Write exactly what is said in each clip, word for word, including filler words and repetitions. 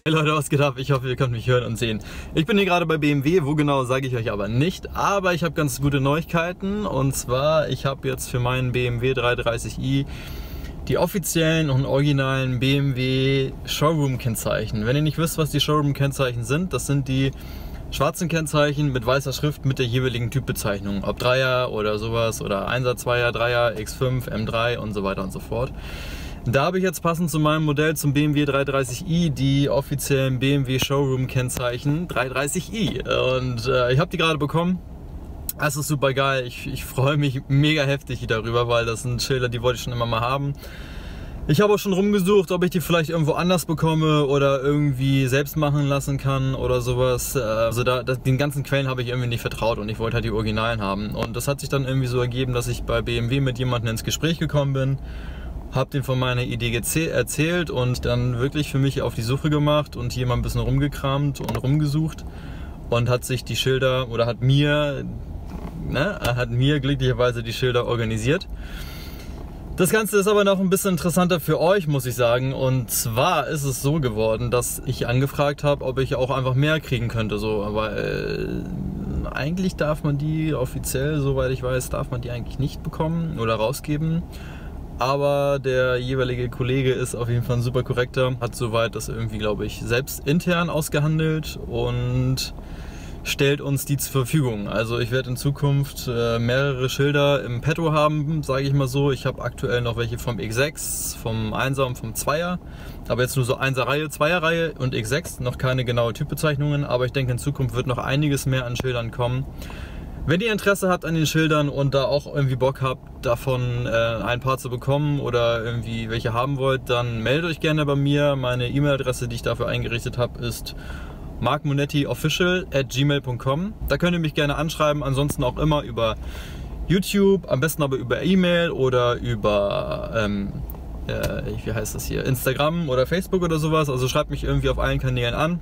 Hey Leute, was geht ab? Ich hoffe, ihr könnt mich hören und sehen. Ich bin hier gerade bei B M W, wo genau sage ich euch aber nicht. Aber ich habe ganz gute Neuigkeiten. Und zwar, ich habe jetzt für meinen B M W dreihundertdreißig i die offiziellen und originalen B M W Showroom-Kennzeichen. Wenn ihr nicht wisst, was die Showroom-Kennzeichen sind, das sind die schwarzen Kennzeichen mit weißer Schrift mit der jeweiligen Typbezeichnung. Ob Dreier oder sowas oder Einser, Zweier, Dreier, X fünf, M drei und so weiter und so fort. Da habe ich jetzt passend zu meinem Modell zum B M W dreihundertdreißig i die offiziellen B M W Showroom Kennzeichen dreihundertdreißig i und äh, ich habe die gerade bekommen. Das ist super geil. Ich, ich freue mich mega heftig darüber, weil das sind Schilder, die wollte ich schon immer mal haben. Ich habe auch schon rumgesucht, ob ich die vielleicht irgendwo anders bekomme oder irgendwie selbst machen lassen kann oder sowas. Also da, das, den ganzen Quellen habe ich irgendwie nicht vertraut und ich wollte halt die Originalen haben. Und das hat sich dann irgendwie so ergeben, dass ich bei B M W mit jemandem ins Gespräch gekommen bin. Hab den von meiner Idee erzählt und dann wirklich für mich auf die Suche gemacht und hier mal ein bisschen rumgekramt und rumgesucht und hat sich die Schilder oder hat mir, ne, hat mir glücklicherweise die Schilder organisiert. Das Ganze ist aber noch ein bisschen interessanter für euch, muss ich sagen. Und zwar ist es so geworden, dass ich angefragt habe, ob ich auch einfach mehr kriegen könnte. So, aber äh, eigentlich darf man die offiziell, soweit ich weiß, darf man die eigentlich nicht bekommen oder rausgeben. Aber der jeweilige Kollege ist auf jeden Fall ein super korrekter, hat soweit das irgendwie, glaube ich, selbst intern ausgehandelt und stellt uns die zur Verfügung. Also ich werde in Zukunft äh, mehrere Schilder im Petto haben, sage ich mal so. Ich habe aktuell noch welche vom X sechs, vom Einser und vom Zweier, aber jetzt nur so Einser-Reihe, Zweier-Reihe und X sechs, noch keine genaue Typbezeichnungen, aber ich denke, in Zukunft wird noch einiges mehr an Schildern kommen. Wenn ihr Interesse habt an den Schildern und da auch irgendwie Bock habt, davon äh, ein paar zu bekommen oder irgendwie welche haben wollt, dann meldet euch gerne bei mir. Meine E-Mail-Adresse, die ich dafür eingerichtet habe, ist mark monetti official at gmail punkt com. Da könnt ihr mich gerne anschreiben, ansonsten auch immer über YouTube, am besten aber über E-Mail oder über, ähm, äh, wie heißt das hier, Instagram oder Facebook oder sowas. Also schreibt mich irgendwie auf allen Kanälen an.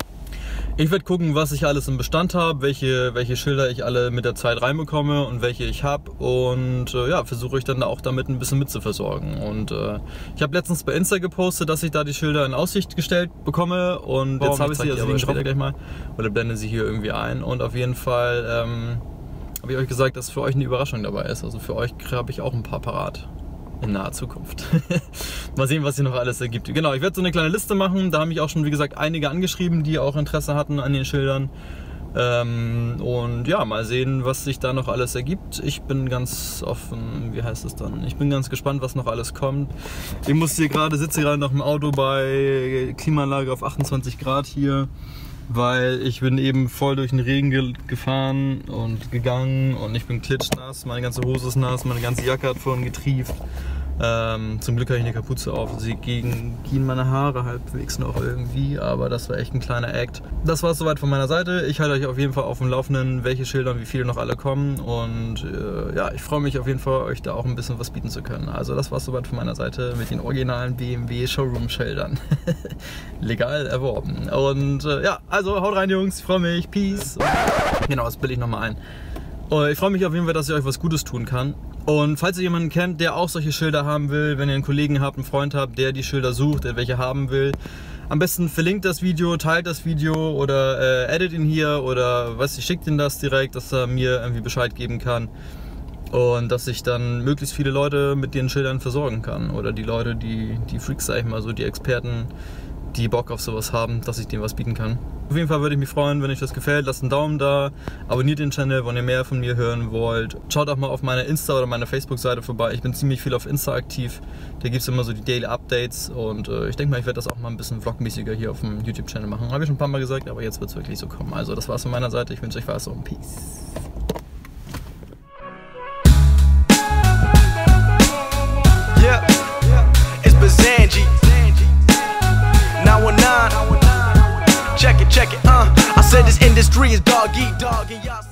Ich werde gucken, was ich alles im Bestand habe, welche, welche Schilder ich alle mit der Zeit reinbekomme und welche ich habe und äh, ja, versuche ich dann auch damit ein bisschen mit zu versorgen. Und äh, ich habe letztens bei Insta gepostet, dass ich da die Schilder in Aussicht gestellt bekomme und Boah, jetzt habe ich sie, also ich später gleich mal, oder blende sie hier irgendwie ein und auf jeden Fall ähm, habe ich euch gesagt, dass für euch eine Überraschung dabei ist. Also für euch habe ich auch ein paar parat. In naher Zukunft. Mal sehen, was hier noch alles ergibt. Genau, ich werde so eine kleine Liste machen. Da haben mich auch schon, wie gesagt, einige angeschrieben, die auch Interesse hatten an den Schildern. Ähm, und ja, mal sehen, was sich da noch alles ergibt. Ich bin ganz offen, wie heißt es dann? Ich bin ganz gespannt, was noch alles kommt. Ich muss hier gerade, sitze gerade noch im Auto bei Klimaanlage auf achtundzwanzig Grad hier, weil ich bin eben voll durch den Regen ge gefahren und gegangen und ich bin klitschnass, meine ganze Hose ist nass, meine ganze Jacke hat vorhin getrieft. Ähm, zum Glück habe ich eine Kapuze auf, sie gegen, gegen meine Haare halbwegs noch irgendwie, aber das war echt ein kleiner Act. Das war es soweit von meiner Seite. Ich halte euch auf jeden Fall auf dem Laufenden, welche Schilder und wie viele noch alle kommen und äh, ja, ich freue mich auf jeden Fall, euch da auch ein bisschen was bieten zu können. Also das war es soweit von meiner Seite mit den originalen B M W Showroom Schildern. Legal erworben. Und äh, ja, also haut rein Jungs, ich freue mich, peace. Genau, das bilde ich nochmal ein. Und ich freue mich auf jeden Fall, dass ich euch was Gutes tun kann. Und falls ihr jemanden kennt, der auch solche Schilder haben will, wenn ihr einen Kollegen habt, einen Freund habt, der die Schilder sucht, der welche haben will, am besten verlinkt das Video, teilt das Video oder äh, edit ihn hier oder was, ich schickt ihn das direkt, dass er mir irgendwie Bescheid geben kann und dass ich dann möglichst viele Leute mit den Schildern versorgen kann oder die Leute, die, die Freaks, sag ich mal so, die Experten, die Bock auf sowas haben, dass ich denen was bieten kann. Auf jeden Fall würde ich mich freuen, wenn euch das gefällt. Lasst einen Daumen da, abonniert den Channel, wenn ihr mehr von mir hören wollt. Schaut auch mal auf meiner Insta- oder meiner Facebook-Seite vorbei. Ich bin ziemlich viel auf Insta aktiv. Da gibt es immer so die Daily Updates und äh, ich denke mal, ich werde das auch mal ein bisschen vlogmäßiger hier auf dem YouTube-Channel machen. Habe ich schon ein paar Mal gesagt, aber jetzt wird es wirklich so kommen. Also das war's von meiner Seite. Ich wünsche euch was und Peace. Yeah, it's Bazanji. Check it, check it, uh I said this industry is dog eat dog and y'all